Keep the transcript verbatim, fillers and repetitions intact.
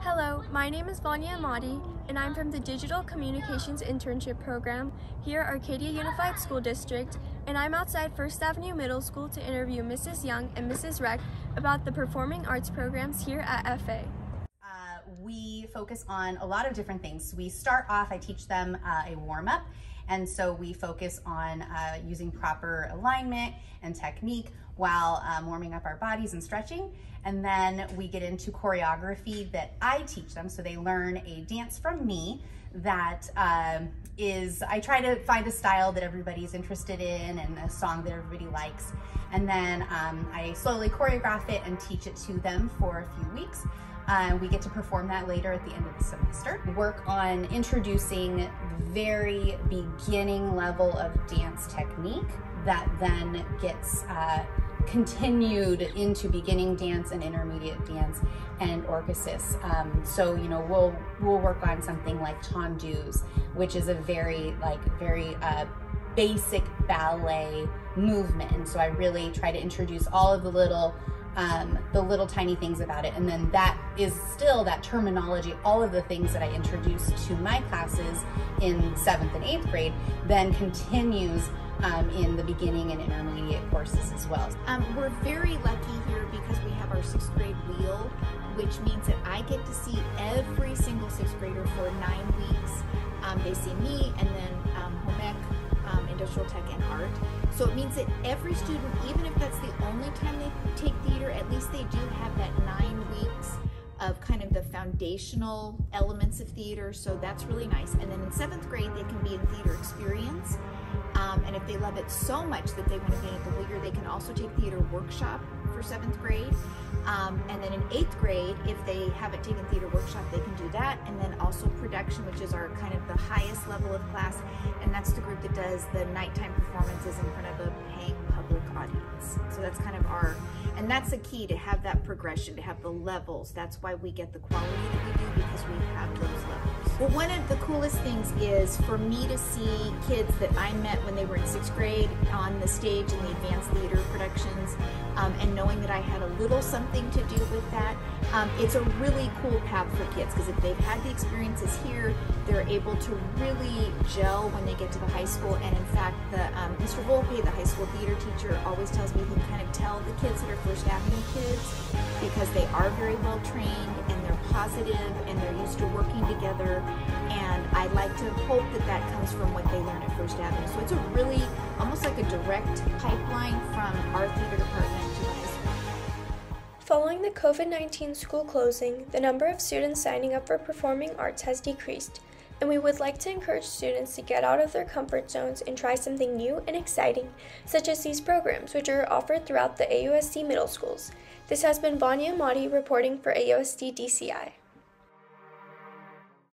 Hello, my name is Vania Ahmadi, and I'm from the Digital Communications Internship Program here at Arcadia Unified School District, and I'm outside First Avenue Middle School to interview Missus Young and Missus Reck about the performing arts programs here at F A. Uh, we focus on a lot of different things. We start off, I teach them uh, a warm-up, and so we focus on uh, using proper alignment and technique while um, warming up our bodies and stretching. And then we get into choreography that I teach them, so they learn a dance from me that um, is, I try to find a style that everybody's interested in and a song that everybody likes. And then um, I slowly choreograph it and teach it to them for a few weeks. Uh, we get to perform that later at the end of the semester. Work on introducing very beginning level of dance technique that then gets uh, continued into beginning dance and intermediate dance and orchesis. Um, so, you know, we'll we'll work on something like tendus, which is a very, like, very uh, basic ballet movement. And so I really try to introduce all of the little Um, the little tiny things about it, and then that is still that terminology, all of the things that I introduce to my classes in seventh and eighth grade then continues um, in the beginning and intermediate courses as well. Um, we're very lucky here because we have our sixth grade wheel, which means that I get to see every single sixth grader for nine weeks. Um, they see me and then um, home ec, um, industrial tech, and art. So it means that every student, even if that's the only time they take theater, at least they do have that nine weeks of kind of the foundational elements of theater, so that's really nice. And then in seventh grade, they can be in theater experience. Um, and if they love it so much that they want to be in it the whole year, they can also take theater workshop for seventh grade. Um, and then in eighth grade, if they haven't taken theater workshop, they can do that. And then also production, which is our kind of the highest level of class. And that's the group that does the nighttime performances in front of a paying public audience. So that's kind of our, and that's the key, to have that progression, to have the levels. That's why we get the quality that we do, because we have those levels. Well, one of the coolest things is for me to see kids that I met when they were in sixth grade on the stage in the advanced theater productions, um, and knowing that I had a little something to do with that. Um, it's a really cool path for kids, because if they've had the experiences here, they're able to really gel when they get to the high school. And in fact, the um, Mister Volpe, the high school theater teacher, always tells me he can kind of tell the kids that are First Avenue kids, because they are very well trained and they're positive and they're used to working together. And I like to hope that that comes from what they learn at First Avenue. So it's a really, almost like a direct pipeline from our theater department to the high school. Following the COVID nineteen school closing, the number of students signing up for performing arts has decreased, and we would like to encourage students to get out of their comfort zones and try something new and exciting, such as these programs, which are offered throughout the A U S D middle schools. This has been Vania Ahmadi reporting for A U S D D C I.